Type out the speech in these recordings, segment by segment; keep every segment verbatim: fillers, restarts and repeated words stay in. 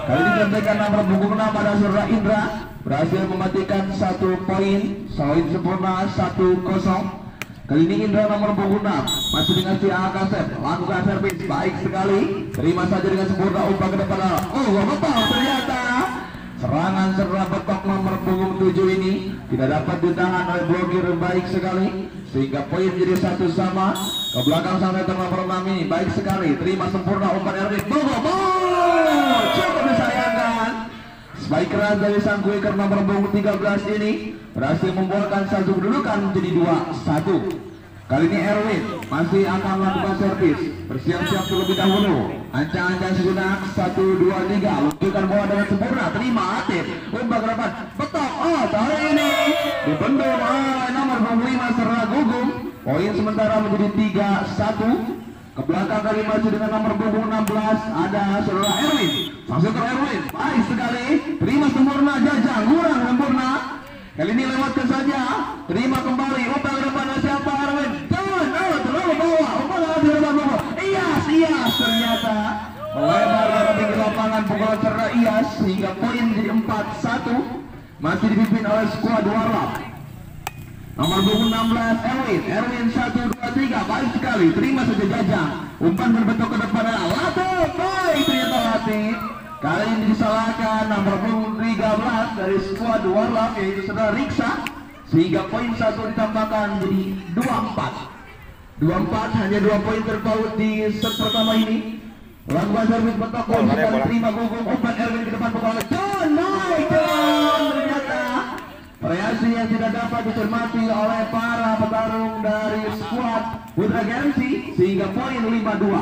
Kali ini contekan nomor punggung enam pada Saudara Indra berhasil mematikan satu poin. Poin sempurna satu kosong. Kali ini Indra nomor punggung enam masih dengan si Akasep, lakukan servis baik sekali, terima saja dengan sempurna umpan ke depan. Oh, betul ternyata serangan serang betok nomor punggung tujuh ini tidak dapat ditahan oleh blokir baik sekali sehingga poin menjadi satu sama. Ke belakang sang meter nomor enam ini baik sekali, terima sempurna umpan Erwin. Bobo, bobo, cukup disayangkan. Baik keras dari sang kuiker nomor punggung tiga belas ini berhasil membuahkan satu kedudukan menjadi dua satu. Kali ini Erwin masih akan melakukan servis, bersiap-siap terlebih dahulu. Ancang-ancang sejenak, satu, dua, tiga, luncurkan bola dengan sempurna, terima Atif, umpan ke depan, betok, oh kali ini dibendung oleh nomor punggung lima Serra Gugum. Poin sementara menjadi tiga satu. Ke belakang kali masih dengan nomor punggung enam belas ada Saudara Erwin. Langsung ke Erwin, baik sekali, terima sempurna Jajang, kurang sempurna. Kali ini lewatkan saja, terima kembali, umpan ke depan siapa Erwin? Jangan, oh terlalu bawah, umpan ke depan bawah. Iyas, Iyas ternyata melebar dari pinggir lapangan pukulan Serra Iyas sehingga poin menjadi empat satu. Masih dipimpin oleh skuad Warlap. Nomor punggung enam belas Erwin, Erwin satu, dua, tiga, baik sekali, terima saja Jajang, umpan berbentuk ke depan adalah Latif, baik ternyata Latif. Kali ini disalahkan nomor punggung tiga belas dari skuad Warlap yaitu Saudara Riksa sehingga poin satu ditambahkan menjadi dua empat. dua empat, hanya dua poin terpaut di set pertama ini. Lakukan servis bentuk poin sekali, terima Gugum, umpan Erwin ke depan bola. John, naik John, ternyata variasi yang tidak dapat dicermati oleh para petarung dari skuad Putra Gemsi sehingga poin lima dua.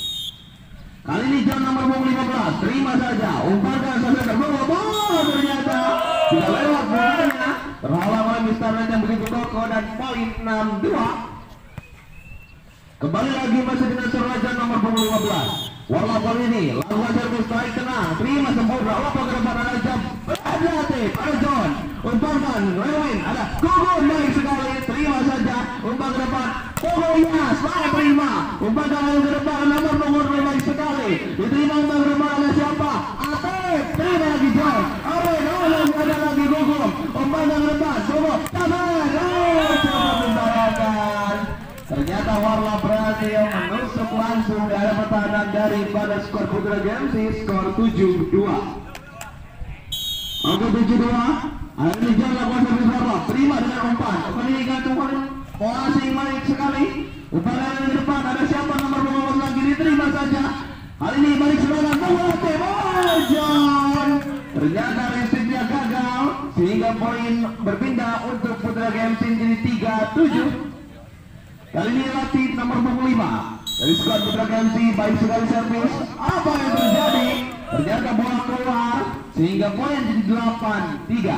Kali ini John nomor punggung lima belas, terima saja, umpankan saja terbawa, oh ternyata tidak lewat bolanya, terhalang oleh Mister Red yang begitu kokoh dan poin enam dua. Kembali lagi masih dengan Surajan nomor punggung lima belas. Warlap kali ini lakukan servis baik tenang, terima sempurna, umpan ke depan ada jam, ada Atif, ada John, umpankan Erwin, ada Gugum, baik sekali, terima saja, umpan ke depan, oh Iyas, baik terima, umpankan ke depan nomor punggung baik sekali, diterima umpan ke depan ada siapa? Atif, terima lagi John, Erwin, oh lagi ada lagi Gugum, umpankan ke depan, Gugum, tahan, oh coba membahayakan. Ternyata Warlap berhasil menusuk langsung dari pertahanan daripada skor Putra Gemsi, skor tujuh dua. Oke tujuh dua. Hari ini John lakukan servis Warlap, terima dengan umpan. Umpan ini gantungan, bola sing baik sekali. Umpan yang di depan ada siapa nomor punggung lagi diterima saja. Hari ini balik serangan bola oh John. Ternyata resipnya gagal sehingga poin berpindah untuk Putra Gemsi jadi tiga tujuh. Kali ini Latif nomor punggung lima dari skuad Putra Gemsi, baik sekali servis. Apa yang terjadi? Ternyata bola keluar sehingga poin jadi delapan tiga.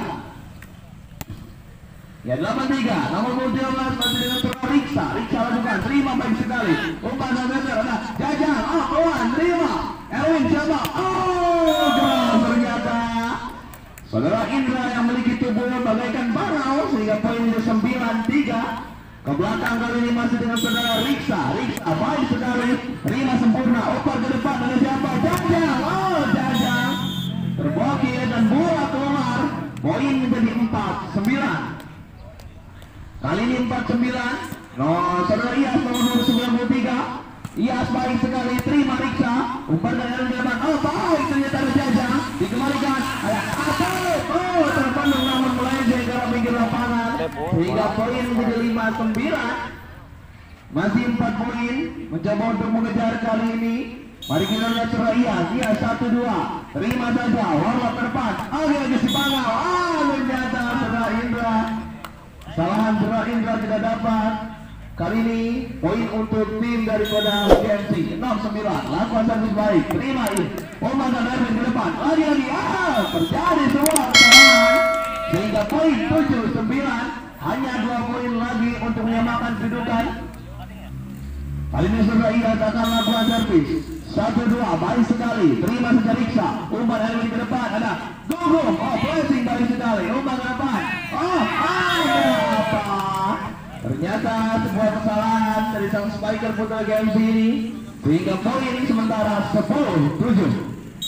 Ya delapan tiga. Nomor punggung tiga belas masih dengan Saudara Riksa. Riksa lakukan, terima baik sekali. Umpan dan meter ada Jajang, ah kawan, terima. Erwin siapa? Oh, gol ternyata. Saudara Indra yang memiliki tubuh bagaikan barau sehingga poin jadi sembilan tiga. Ke belakang kali ini masih dengan Saudara Riksa. Riksa baik sekali, terima sempurna, umpan ke depan dengan siapa? Jajang, oh Jajang terbokir dan bola keluar. Poin menjadi empat sembilan. Kali ini empat sembilan. No, Saudara Iyas nomor sembilan puluh tiga. Iyas baik sekali, terima Riksa, umpan dari depan, oh baik ternyata ada Jajang, dikembalikan ada Atif, oh terpandang namun melenceng ke pinggir lapangan sehingga poin menjadi lima sembilan. Masih empat poin, mencoba untuk mengejar kali ini. Mari kita lihat Saudara Iyas, Iyas satu dua, terima saja, Warlap ke depan, lagi-lagi si Pangau, ah ternyata Saudara Indra, kesalahan Saudara Indra tidak dapat. Kali ini poin untuk tim daripada Gemsi enam sembilan. Lakukan servis baik, terima ini umpan dan Erwin ke depan, lagi-lagi ah terjadi semua kesalahan sehingga poin tujuh sembilan. Hanya dua poin lagi untuk menyamakan kedudukan. Kali ini Saudara Iyas akan lakukan servis satu dua, baik sekali, terima saja Riksa, umpan Erwin ke depan ada Gugum, oh blessing baik sekali, umpan ke depan, oh ada apa? Ternyata sebuah kesalahan dari sang spiker Putra Gemsi ini sehingga poin sementara sepuluh tujuh.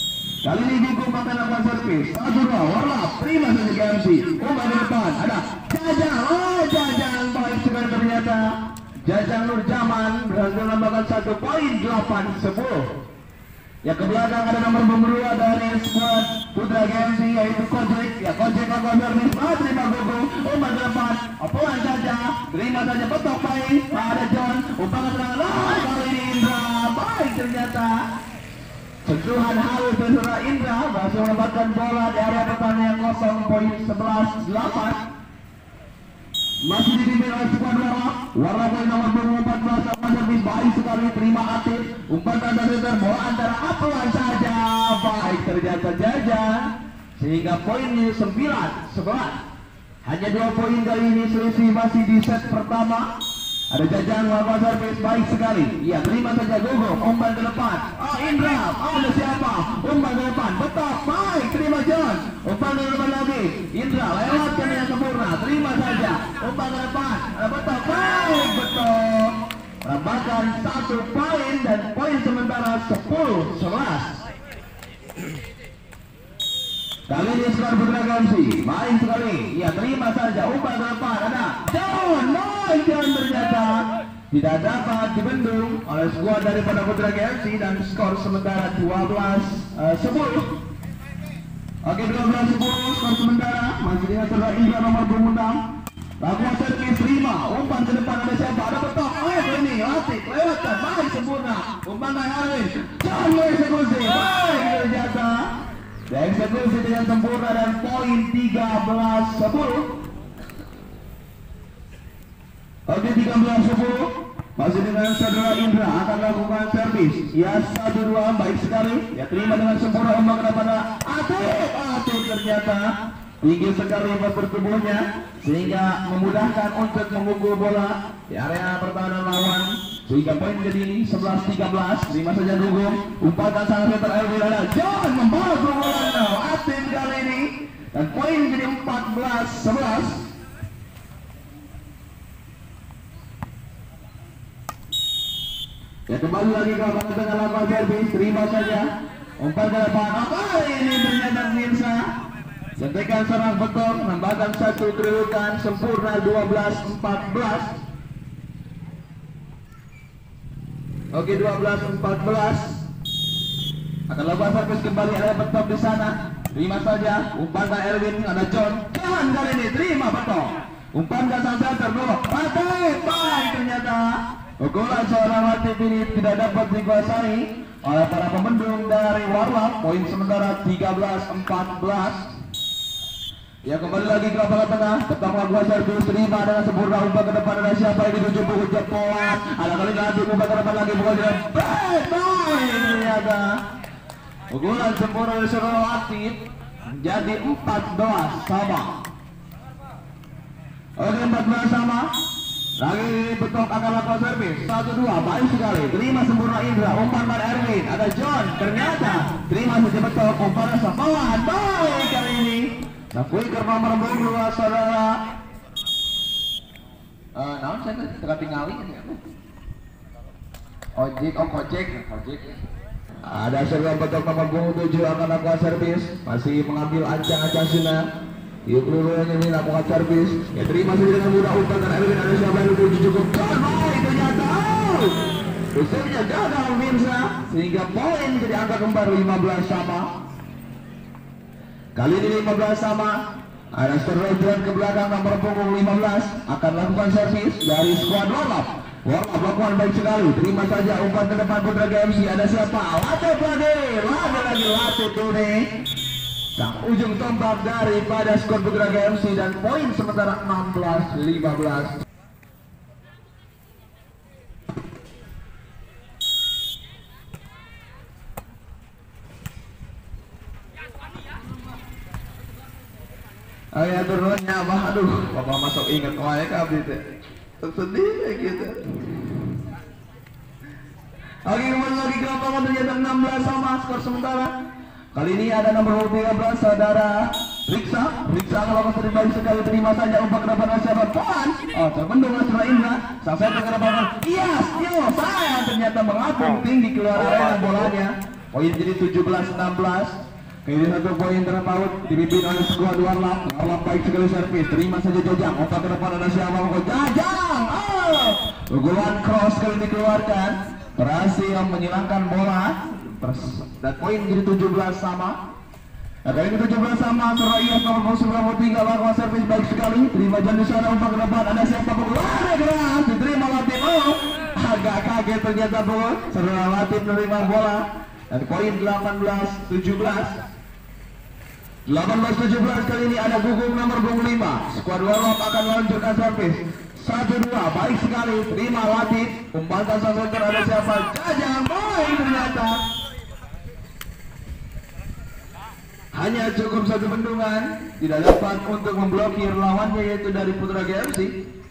Kali ini Gugu pakai lakukan servis. Satu dua, warlap, terima saja G M C. Umpan di depan, ada Jajang. Oh, Jajang baik sekali ternyata. Jajang Nurjaman berhasil menambahkan satu poin, delapan sepuluh. Ya ke belakang ada nomor punggung dua dari skuad Putra G M C yaitu Kojek. Ya Kojek lakukan servis, ah, terima Gugu. Umpan di depan, Apuan saja, terima saja betok baik. Ada John, umpan ke tengah. Ah, kali ini Indra baik ternyata. Sentuhan halus dari Indra berhasil menempatkan bola di area pertandingan kosong, poin sebelas delapan. Masih dipimpin oleh skuad Warlap. Warlap poin nomor empat belas sama servis baik sekali, terima Atif. Umpan tanda center, bola antara Apuan saja baik ternyata Jajang, sehingga poinnya sembilan sebelas. Hanya dua poin kali ini, selisih masih di set pertama. Ada Jajang melakukan servis baik sekali. Iya, terima saja Gugu. Umpan ke depan. Oh, Indra. Oh, ada siapa? Umpan ke depan. Betul. Baik, terima John. Umpan ke depan lagi. Indra lewatkan yang sempurna. Terima saja. Umpan ke depan. Ada betul. Baik, betul. Menambahkan satu poin dan poin sementara sepuluh sebelas. Kali ini skor Putra G M C main sekali. Iya, terima saja. Umpan ke depan. Ada John. Baik, John ternyata tidak dapat dibendung oleh skuad daripada Putra G M C dan skor sementara dua belas sepuluh. Oke, dua belas sepuluh skor sementara. Masih dengan saudara Indra nomor dua puluh enam. Lakukan servis, terima. Umpan ke depan, ada siapa? Ada betok. Oh, ini Latif lewatkan. Baik, sempurna. Umpan dari Arwin. John eksekusi. Baik ternyata. Eksekusi dengan sempurna dan poin tiga belas sepuluh. Oke, tiga belas sepuluh. Masih dengan saudara Indra akan lakukan servis. Ya, satu dua, baik sekali. Ya, terima dengan sempurna umpan kepada Atif. Atif ternyata tinggi sekali bertubuhnya sehingga memudahkan untuk memukul bola di area pertahanan lawan, sehingga poin jadi sebelas tiga belas. Terima saja Gugu. Umpatan sang center Elvin ada John membawa bola Atif kali ini dan poin jadi empat belas sebelas. Ya, kembali lagi ke lapangan tengah lakukan servis, terima saja. Umpan ke depan, apa ini ternyata Mirsa. Sentekan serang betul, menambahkan satu kedudukan sempurna dua belas empat belas. Oke, dua belas empat belas. Akan lakukan servis kembali, ada betul di sana. Terima saja. Umpan ke Erwin, ada John. Jangan kali ini, terima betul. Umpan ke sang center dulu. Atif, baik ternyata. Pukulan seorang Latif ini tidak dapat dikuasai oleh para pemendung dari Warlap. Poin sementara tiga belas empat belas. Ya, kembali lagi ke lapangan tengah. Tetap melakukan servis, terima dengan sempurna. Umpan ke depan, ada siapa yang dituju buku Jepang. Ada kali lagi umpan ke depan lagi, bukan dia. Baik, baik ternyata. Pukulan sempurna dari seorang Latif menjadi empat belas sama. Oke, empat belas sama. Lagi betok akan lakukan servis. Satu dua, baik sekali. Terima sempurna Indra. Umpan pada Erwin. Ada John. Ternyata terima saja betok. Umpan Sapawan. Baik kali ini. Nakui ke nomor dua saudara. Eh, naon saya tengah tinggali. Ojek, oh Kojek, Kojek. Ada saudara betok nomor tujuh akan lakukan servis. Masih mengambil ancang-ancang Sina. Yuk pelurunya ini lakukan servis. Ya, terima saja dengan mudah umpan dan Erwin. Ada siapa yang dituju cukup. Baik ternyata. Usulnya gagal Mirsa, sehingga poin jadi angka kembar lima belas sama. Kali ini lima belas sama. Ada serojoan ke belakang nomor punggung lima belas akan lakukan servis dari skuad Warlap. Warlap lakukan baik sekali. Terima saja umpan ke depan Putra G M C. Ada siapa? Latif lagi. Lagi lagi Latif ini. Sang ujung tombak daripada skor Putra G M C dan poin sementara enam belas lima belas. Ayah turunnya apa? Aduh, bapak masuk ingat kemarin kabel itu tersedih kayak gitu. Oke, kembali lagi ke lapangan ternyata enam belas sama skor sementara. Kali ini ada nomor tiga belas saudara Riksa. Riksa kalau masih baik sekali, terima saja umpan ke depan siapa? Puan. Oh, terbendung oleh Indra. Sang saya ke depan. Yes, yo, saya ternyata mengapung tinggi keluar arena bolanya. Poin jadi tujuh belas enam belas. Ini satu poin terpaut dipimpin oleh skuad Warlap. Warlap baik sekali servis, terima saja Jajang. Umpan ke depan ada siapa? Jajang. Oh, pukulan cross kali dikeluarkan, berhasil menyilangkan bola. Dan poin jadi tujuh belas sama. Nah, kali ini tujuh belas sama. Suraiya nomor sembilan puluh tiga lakukan servis baik sekali. Terima jam di sana, umpan ke depan ada siapa? Lari keras diterima Latif. Oh, agak kaget ternyata bola. Setelah Latif menerima bola. Dan poin delapan belas tujuh belas. delapan belas tujuh belas kali ini ada Gugum nomor dua puluh lima. Skuad Warlap akan meluncurkan servis. satu dua baik sekali. Terima Latif. Umpan sang center ada siapa? Jajang. Baik ternyata. Hanya cukup satu bendungan, tidak dapat untuk memblokir lawannya yaitu dari Putra G M C.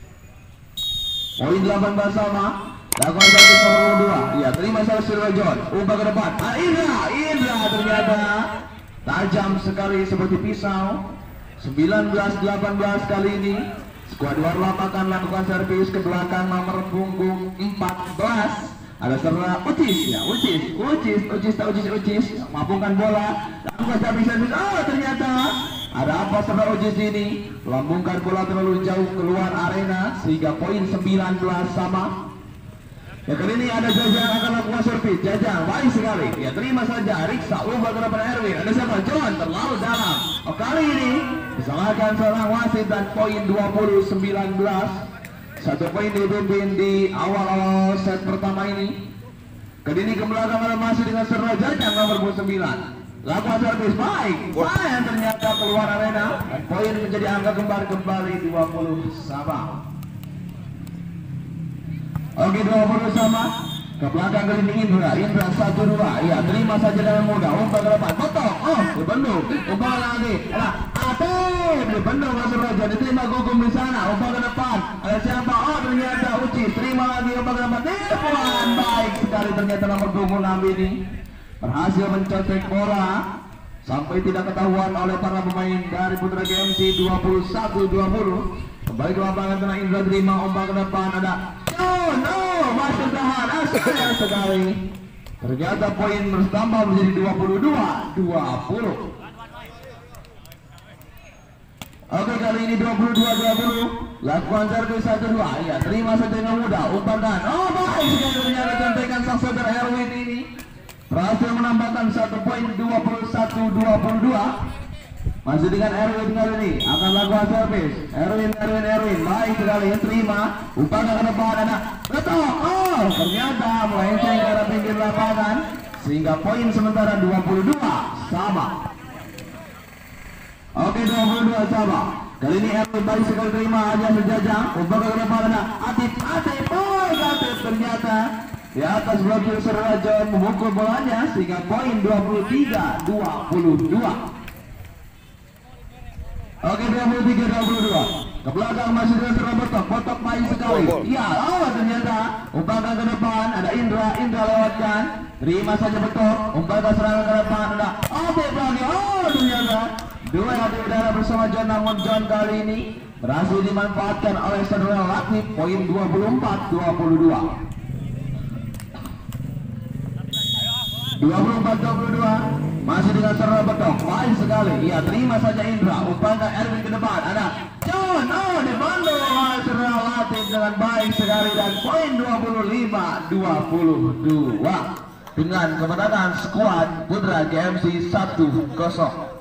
Poin delapan belas sama. Lakukan satu nomor dua. Ya, terima salah Sirwa John. Umpan ke depan. Ah, Indra, Indra ternyata tajam sekali seperti pisau. sembilan belas delapan belas kali ini skuad Warlap akan lakukan servis ke belakang nomor punggung empat belas. Ada serta Ucis, ya Ucis, Ucis, Ucis, tak Ucis, Ucis, mampukan bola, lakukan servis-servis. Oh, ternyata ada apa serta Ucis ini? Lambungkan bola terlalu jauh keluar arena sehingga poin sembilan belas sama. Ya, kali ini ada Jajang akan lakukan servis. Jajang baik sekali. Ya, terima saja. Riksa ubah ke depan Erwin. Ada siapa? John terlalu dalam. Oh, kali ini disalahkan seorang wasit dan poin dua puluh sembilan belas. Satu poin dipimpin di awal-awal set pertama ini. Kali ini ke belakang masih dengan serta Jajang nomor dua puluh sembilan. Lakukan servis baik. Baik ternyata keluar arena. Dan poin menjadi angka kembali kembali dua puluh sama. Oke, dua puluh sama. Ke belakang kali ini Indra. Indra satu dua. Ya, terima saja dengan mudah. Umpan ke depan. Potong. Oh, dibendung. Umpan lagi. Ada Atif. Dibendung masuk Raja. Diterima Gugum di sana. Umpan ke depan. Ada siapa? Oh, ternyata Uci. Terima lagi umpan ke depan. Tipuan baik sekali ternyata nomor dua puluh enam ini berhasil mencetak bola sampai tidak ketahuan oleh para pemain dari Putra G M C. Dua puluh satu dua puluh. Kembali ke lapangan tengah. Indra terima umpan ke depan. Ada Oh no, masih tahan. Sayang sekali. Ternyata poin bertambah menjadi dua puluh dua dua puluh. Oke, kali ini dua puluh dua dua puluh. Lakukan servis satu dua. Ya, terima saja dengan mudah. Umpan dan oh baik sekali ternyata contekan sang saudara Erwin ini berhasil menambahkan satu poin. Dua puluh satu dua puluh dua. Masih dengan Erwin kali ini akan lakukan servis. Erwin, Erwin, Erwin baik sekali terima. Umpan ke depan ada betul. Oh, ternyata melenceng ke arah pinggir lapangan sehingga poin sementara dua puluh dua sama. Oke, dua puluh dua sama. Kali ini Erwin baik sekali terima aja Jajang. Umpan ke depan ada Atif, Atif, oh Atif ternyata di atas blokir Serra John memukul bolanya sehingga poin dua puluh tiga dua puluh dua. Oke, dua puluh tiga dua puluh dua. Ke belakang masih dengan Serra Botok. Botok baik sekali. Iya, oh ternyata umpan ke depan ada Indra, Indra lewatkan. Terima saja Botok. Umpan ke serangan ke depan ada Atif lagi. Oh ternyata dua di udara bersama John, namun John kali ini berhasil dimanfaatkan oleh saudara Latif. Poin dua puluh empat dua puluh dua. dua puluh empat dua puluh dua. Masih dengan Serra Betok. Baik sekali. Iya, terima saja Indra. Umpan ke Erwin ke depan. Ada John. Oh, dibantu oleh Serra Latif dengan baik sekali dan poin dua puluh lima dua puluh dua dengan kemenangan skuad Putra G M C satu kosong.